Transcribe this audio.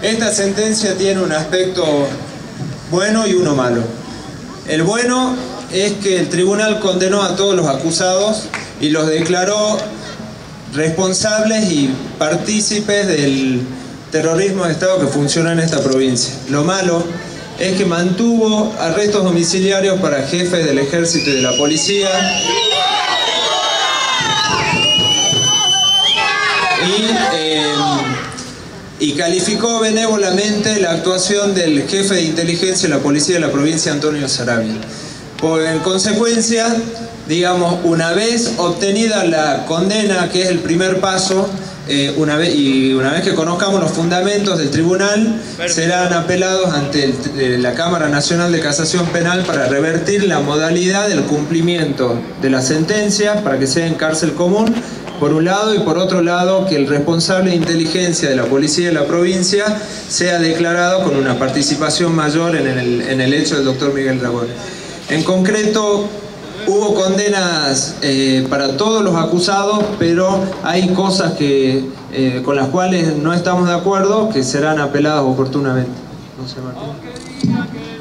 Esta sentencia tiene un aspecto bueno y uno malo. El bueno es que el tribunal condenó a todos los acusados y los declaró responsables y partícipes del terrorismo de Estado que funciona en esta provincia. Lo malo es que mantuvo arrestos domiciliarios para jefes del ejército y de la policía y calificó benévolamente la actuación del jefe de inteligencia de la policía de la provincia, Antonio Saravia. En consecuencia, digamos, una vez obtenida la condena, que es el primer paso, una vez que conozcamos los fundamentos del tribunal, serán apelados ante la Cámara Nacional de Casación Penal para revertir la modalidad del cumplimiento de la sentencia para que sea en cárcel común, por un lado, y por otro lado, que el responsable de inteligencia de la policía de la provincia sea declarado con una participación mayor en el hecho del doctor Miguel Dragón. En concreto, hubo condenas para todos los acusados, pero hay cosas con las cuales no estamos de acuerdo, que serán apeladas oportunamente. No sé, Martín.